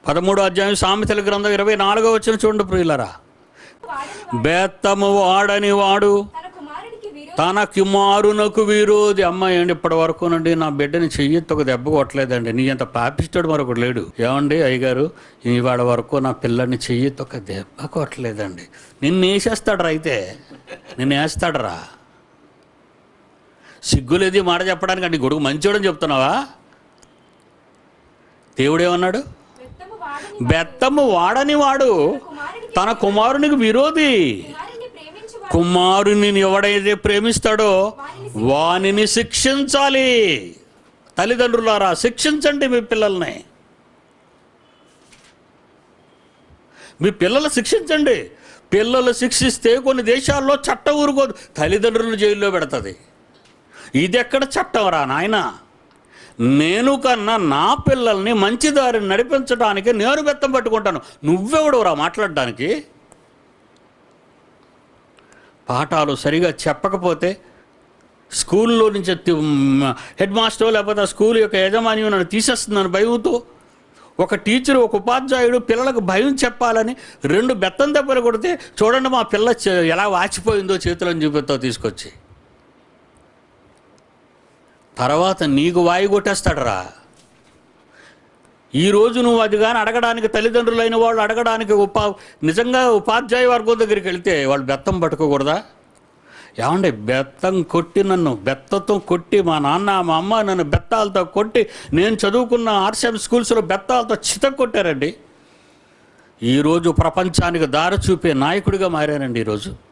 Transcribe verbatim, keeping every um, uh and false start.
పదమూడో అధ్యాయం సామెతల గ్రంథం ఇరవై నాలుగో వచనం చూడండి ప్రియులరా. బెత్తము వాడని వాడు తన కుమారునకు విరోధి. అమ్మాయి అండి ఇప్పటి వరకు నుండి నా బిడ్డని చెయ్యెత్తి ఒక దెబ్బ కొట్టలేదండి, నీ అంత పాపిస్తాడు మరొకటి లేడు. ఏమండి అయ్యగారు, ఇవాళ వరకు నా పిల్లల్ని చెయ్యెత్తి ఒక దెబ్బ కొట్టలేదండి. నిన్ను వేసేస్తాడరా, అయితే నిన్ను వేస్తాడరా. సిగ్గులేది మాట చెప్పడానికి అండి, కొడుకు మంచోడని చెప్తున్నావా? దేవుడేమన్నాడు? బెత్తము వాడని వాడు తన కుమారునికి విరోధి. కుమారుని ఎవడైతే ప్రేమిస్తాడో వానిని శిక్షించాలి. తల్లిదండ్రులారా, శిక్షించండి మీ పిల్లల్ని. మీ పిల్లలు శిక్షించండి. పిల్లలు శిక్షిస్తే కొన్ని దేశాల్లో చట్టం ఊరుకోదు, తల్లిదండ్రులను జైల్లో పెడుతుంది. ఇది ఎక్కడ చట్టం రా నాయనా? నేను కన్నా నా పిల్లల్ని మంచి దారిని నడిపించడానికి నేను బెత్తం పట్టుకుంటాను, నువ్వెవడవురా మాట్లాడడానికి? పాఠాలు సరిగా చెప్పకపోతే స్కూల్లో నుంచి హెడ్ మాస్టర్ లేకపోతే స్కూల్ యొక్క యజమాని నన్ను తీసేస్తుందని భయంతో ఒక టీచరు, ఒక ఉపాధ్యాయుడు పిల్లలకు భయం చెప్పాలని రెండు బెత్తం దెబ్బలు కొడితే చూడండి మా పిల్ల ఎలా వాచిపోయిందో చేతులను చూపితో తీసుకొచ్చి, తర్వాత నీకు వాయి కొట్టేస్తాడరా. ఈరోజు నువ్వు అది కానీ అడగడానికి, తల్లిదండ్రులైన వాళ్ళు అడగడానికి ఉపా నిజంగా ఉపాధ్యాయ వర్గం దగ్గరికి వెళ్తే వాళ్ళు బెత్తం పట్టుకోకూడదా? ఏమండి, బెత్తం కొట్టి నన్ను బెత్తతో కొట్టి మా నాన్న మా అమ్మ నన్ను బెత్తాలతో కొట్టి నేను చదువుకున్న ఆర్సీఎం స్కూల్స్లో బెత్తాలతో చిత కొట్టారండి. ఈరోజు ప్రపంచానికి దారి చూపే నాయకుడిగా మారానండి ఈరోజు.